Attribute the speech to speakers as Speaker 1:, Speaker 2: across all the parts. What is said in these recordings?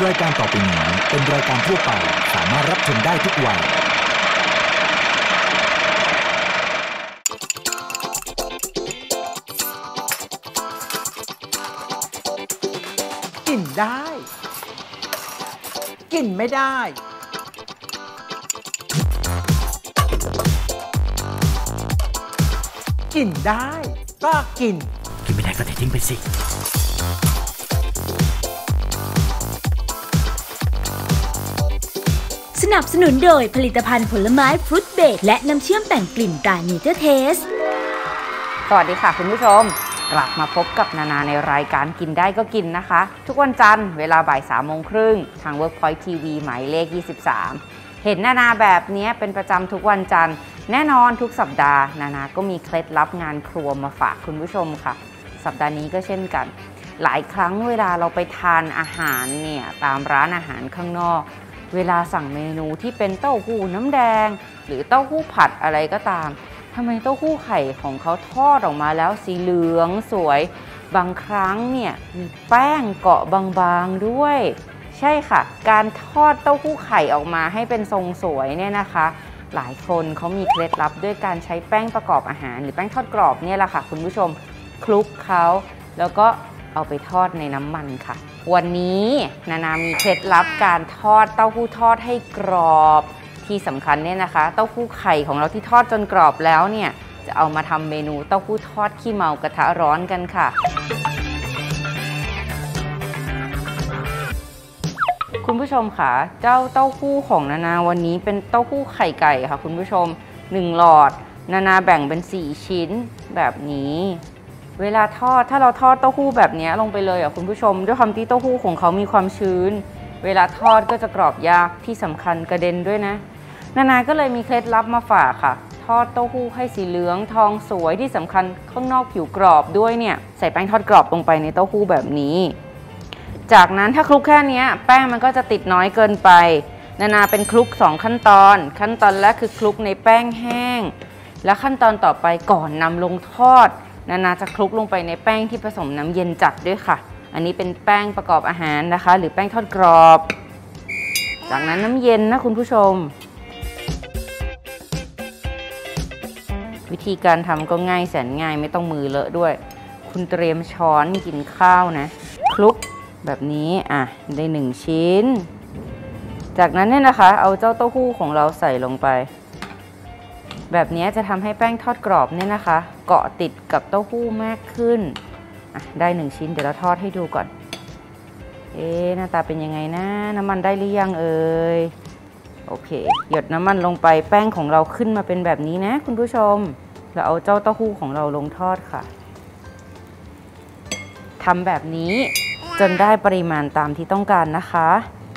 Speaker 1: รายการต่อไปนี้เป็นรายการทั่วไปสามารถรับชมได้ทุกวัย
Speaker 2: กินได้กินไม่ได้กินได้ก็กิน
Speaker 1: ไม่ได้ก็เททิ้งไปสิ
Speaker 3: สนับสนุนโดยผลิตภัณฑ์ผลไม้ฟรุตเบรดและน้ำเชื่อมแต่งกลิ่นตราเนเจอร์เทส
Speaker 4: สวัสดีค่ะคุณผู้ชมกลับมาพบกับนานาในรายการกินได้ก็กินนะคะทุกวันจันทร์เวลาบ่าย 3:30 น.ทาง Workpoint TV หมายเลข 23 เห็นนานาแบบนี้เป็นประจำทุกวันจันทร์แน่นอนทุกสัปดาห์นานาก็มีเคล็ดลับงานครัวมาฝากคุณผู้ชมค่ะสัปดาห์นี้ก็เช่นกันหลายครั้งเวลาเราไปทานอาหารเนี่ยตามร้านอาหารข้างนอกเวลาสั่งเมนูที่เป็นเต้าหู้น้ำแดงหรือเต้าหู้ผัดอะไรก็ตามทำไมเต้าหู้ไข่ของเขาทอดออกมาแล้วสีเหลืองสวยบางครั้งเนี่ยมีแป้งเกาะบางๆด้วยใช่ค่ะการทอดเต้าหู้ไข่ออกมาให้เป็นทรงสวยเนี่ยนะคะหลายคนเขามีเคล็ดลับด้วยการใช้แป้งประกอบอาหารหรือแป้งทอดกรอบเนี่ยแหละค่ะคุณผู้ชมคลุกเขาแล้วก็เอาไปทอดในน้ำมันค่ะวันนี้นานามีเคล็ดลับการทอดเต้าหู้ทอดให้กรอบที่สำคัญเนี่ยนะคะเต้าหู้ไข่ของเราที่ทอดจนกรอบแล้วเนี่ยจะเอามาทำเมนูเต้าหู้ทอดขี้เมากระทะร้อนกันค่ะคุณผู้ชมค่ะเจ้าเต้าหู้ของนานาวันนี้เป็นเต้าหู้ไข่ไก่ค่ะคุณผู้ชม1 หลอดนานาแบ่งเป็น4 ชิ้นแบบนี้เวลาทอดถ้าเราทอดเต้าหู้แบบนี้ลงไปเลยคุณผู้ชมด้วยความที่เต้าหู้ของเขามีความชื้นเวลาทอดก็จะกรอบยากที่สำคัญกระเด็นด้วยนะนานาก็เลยมีเคล็ดลับมาฝากค่ะทอดเต้าหู้ให้สีเหลืองทองสวยที่สำคัญข้างนอกผิวกรอบด้วยเนี่ยใส่แป้งทอดกรอบลงไปในเต้าหู้แบบนี้จากนั้นถ้าคลุกแค่นี้แป้งมันก็จะติดน้อยเกินไปนานาเป็นคลุก2 ขั้นตอนขั้นตอนแรกคือคลุกในแป้งแห้งและขั้นตอนต่อไปก่อนนำลงทอดนานาจะคลุกลงไปในแป้งที่ผสมน้ำเย็นจัดด้วยค่ะอันนี้เป็นแป้งประกอบอาหารนะคะหรือแป้งทอดกรอบจากนั้นน้ำเย็นนะคุณผู้ชมวิธีการทำก็ง่ายแสนง่ายไม่ต้องมือเลอะด้วยคุณเตรียมช้อนกินข้าวนะคลุกแบบนี้ได้1 ชิ้นจากนั้นเนี่ยนะคะเอาเจ้าเต้าหู้ของเราใส่ลงไปแบบนี้จะทำให้แป้งทอดกรอบเนี่ยนะคะเกาะติดกับเต้าหู้มากขึ้นได้1 ชิ้นเดี๋ยวเราทอดให้ดูก่อนหน้าตาเป็นยังไงนะน้ำมันได้หรือยังโอเคหยดน้ำมันลงไปแป้งของเราขึ้นมาเป็นแบบนี้นะคุณผู้ชมเราเอาเจ้าเต้าหู้ของเราลงทอดค่ะทำแบบนี้จนได้ปริมาณตามที่ต้องการนะคะ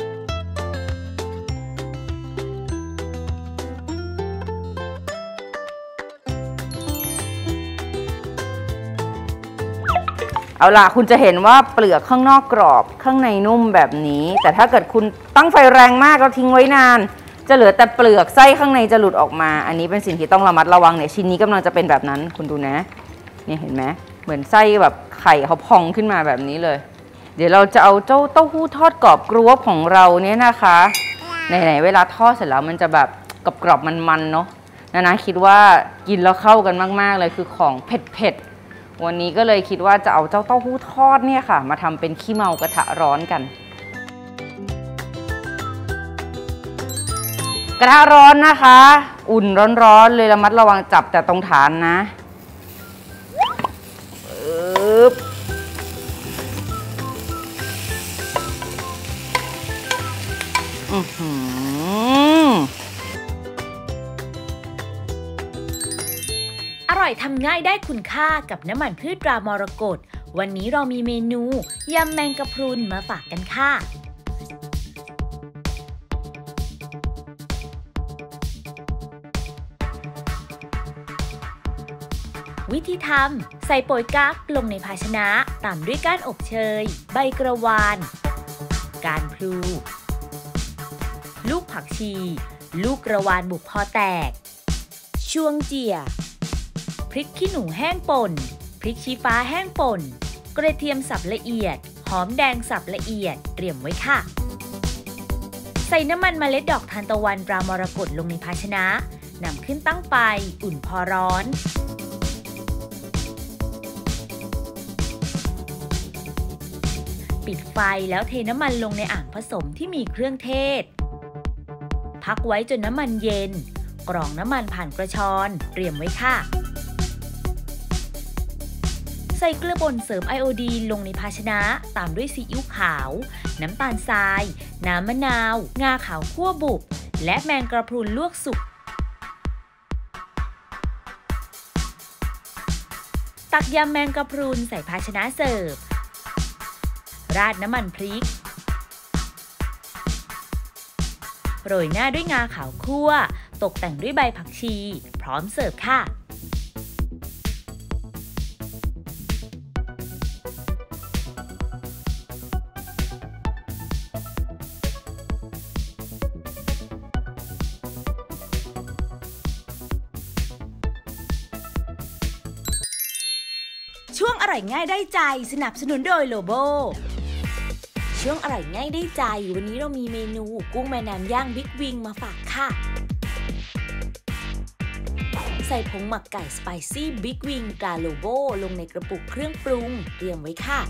Speaker 4: เอาล่ะคุณจะเห็นว่าเปลือกข้างนอกกรอบข้างในนุ่มแบบนี้แต่ถ้าเกิดคุณตั้งไฟแรงมากแล้วทิ้งไว้นานจะเหลือแต่เปลือกไส้ข้างในจะหลุดออกมาอันนี้เป็นสิ่งที่ต้องระมัดระวังเนี่ยชิ้นนี้กำลังจะเป็นแบบนั้นคุณดูนะเนี่ยเห็นไหมเหมือนไส้แบบไข่เขาพองขึ้นมาแบบนี้เลยเดี๋ยวเราจะเอาเจ้าเต้าหู้ทอดกรอบกรวบของเราเนี่ยนะคะไหนๆเวลาทอดเสร็จแล้วมันจะแบบกรอบๆมันๆเนาะนะคิดว่ากินแล้วเข้ากันมากๆเลยคือของเผ็ดวันนี้ก็เลยคิดว่าจะเอาเจ้าเต้าหู้ทอดเนี่ยค่ะมาทำเป็นขี้เมากระทะร้อนกันกระทะร้อนนะคะอุ่นร้อนๆเลยระมัดระวังจับแต่ตรงฐานนะ
Speaker 3: อร่อยทำง่ายได้คุณค่ากับน้ำมันพืชตรามรกตวันนี้เรามีเมนูยำแมงกะพรุนมาฝากกันค่ะวิธีทำใส่โปยกั๊กลงในภาชนะตามด้วยก้านอบเชยใบกระวานก้านพลูลูกผักชีลูกกระวานบุกพอแตกช่วงเจี่ยพริกขี้หนูแห้งป่นพริกชี้ฟ้าแห้งป่นกระเทียมสับละเอียดหอมแดงสับละเอียดเตรียมไว้ค่ะใส่น้ำมันเมล็ดดอกทานตะวันตรามรกตลงในภาชนะนำขึ้นตั้งไฟอุ่นพอร้อนปิดไฟแล้วเทน้ำมันลงในอ่างผสมที่มีเครื่องเทศพักไว้จนน้ำมันเย็นกรองน้ำมันผ่านกระชอนเตรียมไว้ค่ะใส่เกลือป่นเสริมไอโอดีนลงในภาชนะตามด้วยซีอิ๊วขาวน้ำตาลทรายน้ำมะนาวงาขาวคั่วบุบและแมงกระพรุนลวกสุกตักยำแมงกระพรุนใส่ภาชนะเสิร์ฟราดน้ำมันพริกโรยหน้าด้วยงาขาวคั่วตกแต่งด้วยใบผักชีพร้อมเสิร์ฟค่ะ
Speaker 5: ช่วงอร่อยง่ายได้ใจสนับสนุนโดยโลโบช่วงอร่อยง่ายได้ใจวันนี้เรามีเมนูกุ้งแม่น้ำย่างบิ๊กวิงมาฝากค่ะใส่ผงหมักไก่สไปซี่บิ๊กวิงตราโลโบลงในกระปุกเครื่องปรุงเตรียมไว้ค่ะ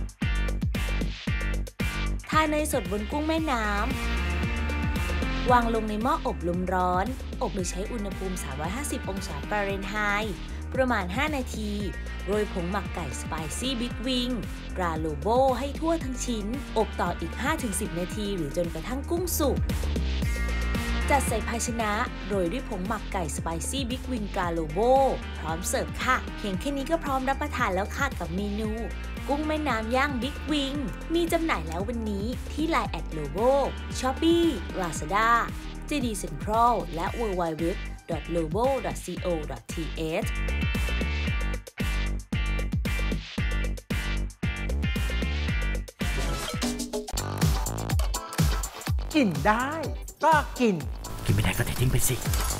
Speaker 5: ทาเนยสดบนกุ้งแม่น้ำวางลงในหม้ออบลมร้อนอบโดยใช้อุณหภูมิ350องศาฟาเรนไฮต์ประมาณ5นาทีโรยผงหมักไก่สไปซี่บิ๊กวิงตราโลโบให้ทั่วทั้งชิ้นอบต่ออีก 5-10 นาทีหรือจนกระทั่งกุ้งสุกจัดใส่ภาชนะโรยด้วยผงหมักไก่สไปซี่บิ๊กวิงตราโลโบพร้อมเสิร์ฟค่ะเพียงแค่นี้ก็พร้อมรับประทานแล้วค่ะกับเมนูกุ้งแม่น้ำย่างบิ๊กวิงมีจำหน่ายแล้ววันนี้ที่ LINE @lobo Shopee Lazada JD Central และ www.lobo.co.th
Speaker 2: กินได้ก็กิน
Speaker 1: กินไม่ได้ก็เททิ้งไปสิ